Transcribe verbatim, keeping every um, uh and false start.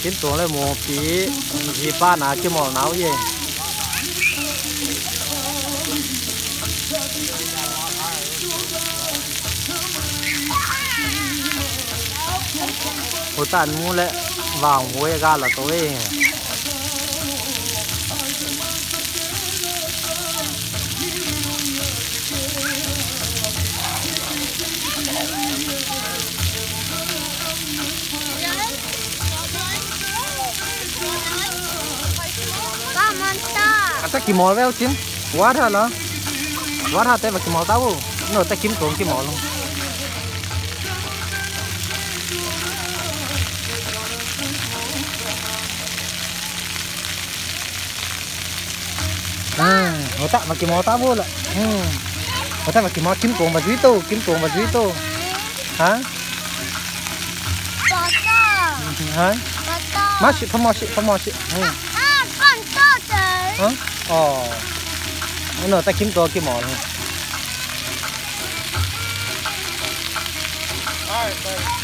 kiếm tuồng lên một tí gì ba nà kiếm mỏ nấu gì hồi tàn mua lệ vào muối ga là tối ta kiếm mỏ véo chín quá thật đó quá thật thế mà kiếm mỏ tao nó ta kiếm tuồng kiếm mỏ luôn à người ta mà kiếm mỏ tao vô lại người ta mà kiếm mỏ kiếm tuồng và duy tô kiếm tuồng và duy tô hả hả má chị không mò chị không mò chị hả ồ nó ta kiếm tuồng kiếm mỏ luôn